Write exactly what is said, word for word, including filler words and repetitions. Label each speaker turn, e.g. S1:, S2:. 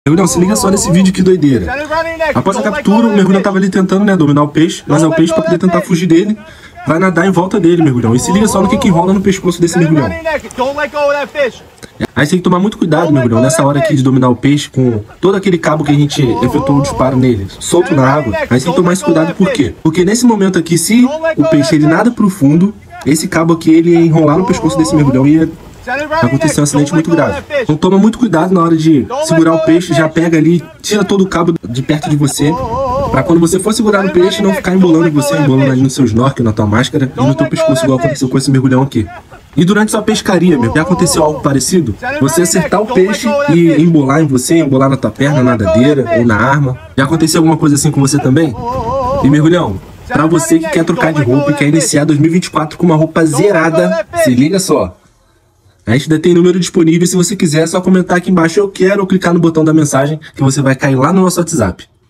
S1: Mergulhão, se liga só nesse vídeo, que doideira. Após a captura, o mergulhão tava ali tentando, né, dominar o peixe, mas é o peixe, pra poder tentar fugir dele, vai nadar em volta dele, mergulhão. E se liga só no que que enrola no pescoço desse mergulhão. Aí você tem que tomar muito cuidado, mergulhão, nessa hora aqui de dominar o peixe, com todo aquele cabo que a gente efetuou o disparo nele, solto na água. Aí você tem que tomar esse cuidado, por quê? Porque nesse momento aqui, se o peixe ele nada pro fundo, esse cabo aqui ele ia enrolar no pescoço desse mergulhão e ia acontecer um acidente muito grave. Então toma muito cuidado na hora de segurar o peixe, já pega ali, tira todo o cabo de perto de você, pra quando você for segurar o peixe não ficar embolando você, embolando ali no seu snorkel, na tua máscara e no teu pescoço, igual aconteceu com esse mergulhão aqui. E durante sua pescaria, meu, já aconteceu algo parecido? Você acertar o peixe e embolar em você, embolar na tua perna, na nadadeira ou na arma? Já aconteceu alguma coisa assim com você também? E mergulhão, pra você que quer trocar de roupa e quer iniciar dois mil e vinte e quatro com uma roupa zerada, se liga só. A gente ainda tem número disponível, se você quiser é só comentar aqui embaixo eu quero ou clicar no botão da mensagem que você vai cair lá no nosso WhatsApp.